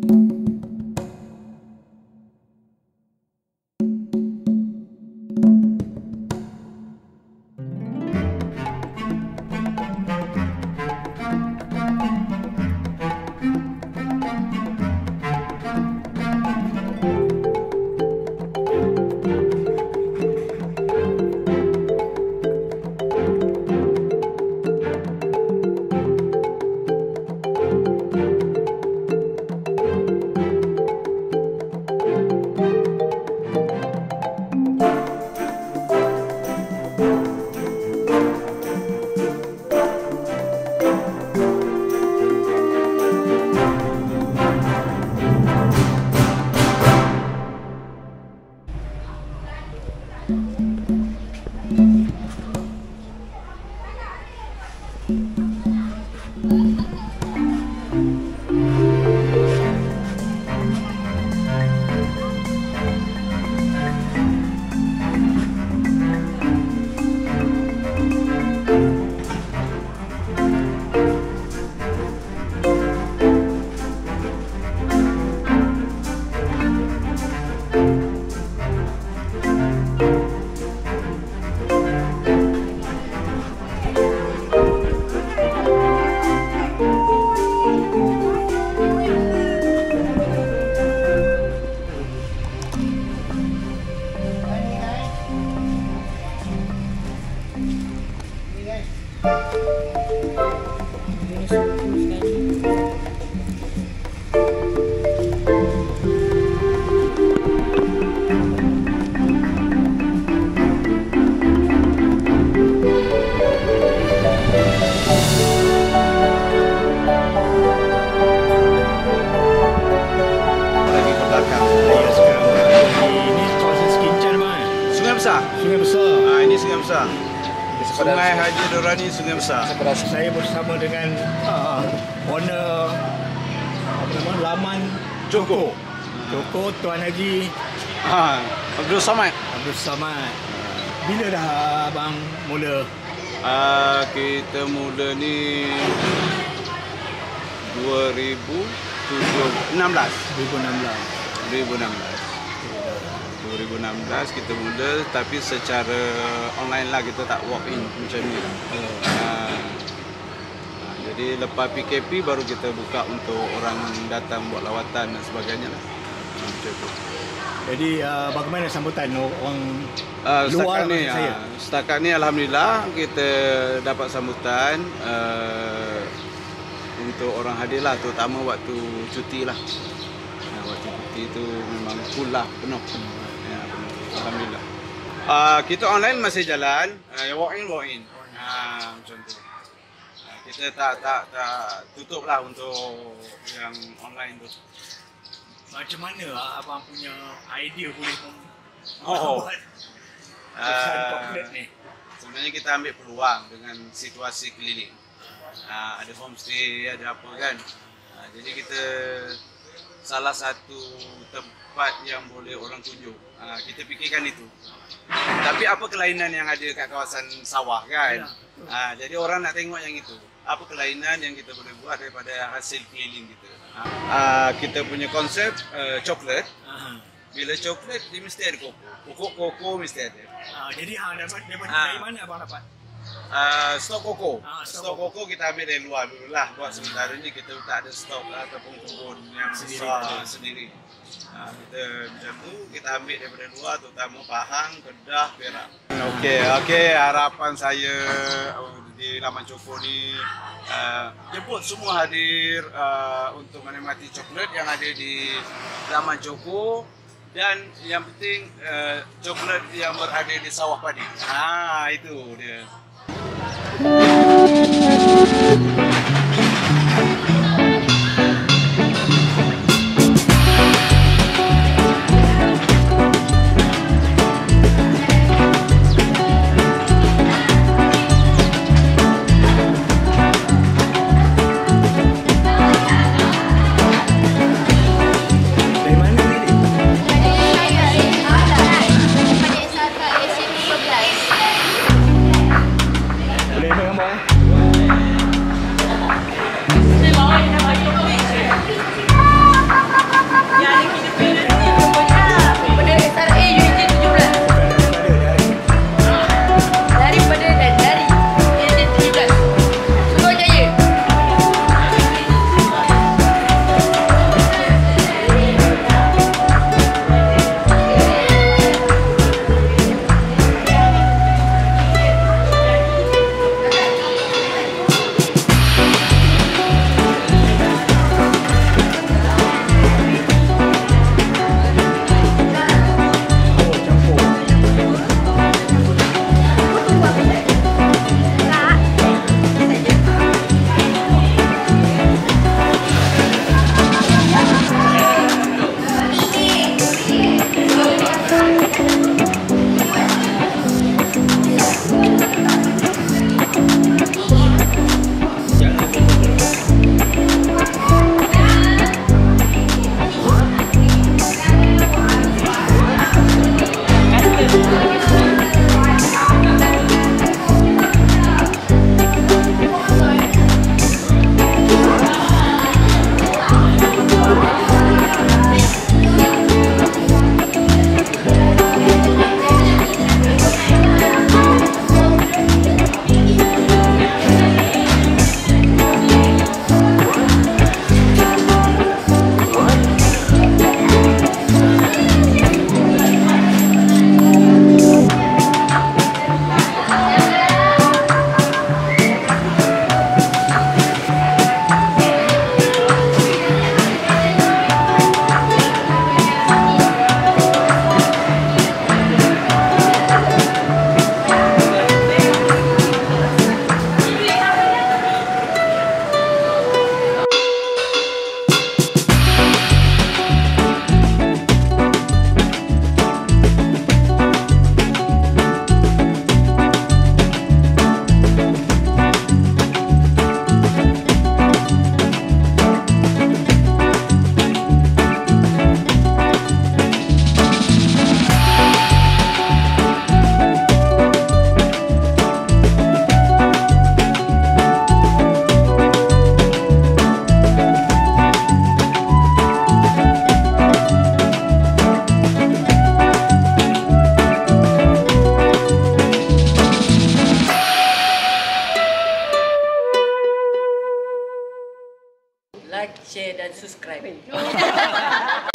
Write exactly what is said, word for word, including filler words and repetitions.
Sungai Besar. Ah, ini Sungai Besar. Sungai Haji Dorani, Sungai Besar. Sekarang saya bersama dengan uh, owner apa nama laman Joko. Joko Tuan Haji Ha, Abdul Samad. Abdul Samad. Bila dah abang mula? Ah, kita mula ni dua ribu enam belas. dua ribu enam belas. dua ribu enam belas. dua ribu enam belas kita mula, tapi secara online lah, kita tak walk in macam ni. Uh, jadi lepas P K P baru kita buka untuk orang datang buat lawatan dan sebagainya lah. Macam tu. Jadi uh, bagaimana sambutan orang Uh, luar setakat ni, saya? uh, setakat ni alhamdulillah kita dapat sambutan uh, untuk orang hadir lah, terutama waktu cuti lah. Uh, waktu cuti tu memang full lah, penuh. Ya, penuh. Alhamdulillah. Uh, kita online masih jalan, uh, walk in walk in. Uh, macam tu. Uh, kita tak tak tak tutup lah untuk yang online tu. Macam mana abang punya idea boleh Oh. buat Uh, ni? sebenarnya kita ambil peluang dengan situasi keliling. Uh, ada homestay, ada apa kan. Uh, jadi kita salah satu tempat yang boleh orang tunjuk. Uh, kita fikirkan itu. Tapi apa kelainan yang ada kat kawasan sawah kan? Uh, jadi orang nak tengok yang itu. Apa kelainan yang kita boleh buat daripada hasil keliling kita. Uh, uh, kita punya konsep uh, coklat. Bila coklat, dia mesti ada koko. Pokok koko mesti ada. Ah, jadi ha, dapat, dapat Ah. dari mana abang dapat? Uh, stok koko. Ah, stok stok koko kita ambil dari luar dulu lah. Buat sementara ni kita tak ada stok lah, ataupun kebun yang Sendiri besar ada. sendiri. Uh, kita macam tu, kita ambil daripada luar, terutama Pahang, Kedah, Perak. Okey, okey. Harapan saya uh, di Laman Joko ni, uh, jemput semua hadir uh, untuk menikmati coklat yang ada di Laman Joko. Dan yang penting uh, coklat yang berada di sawah padi. Ah, itu dia. Dari mana ni? Pada S R K A C lima belas. Boleh ambil gambar like, share dan subscribe.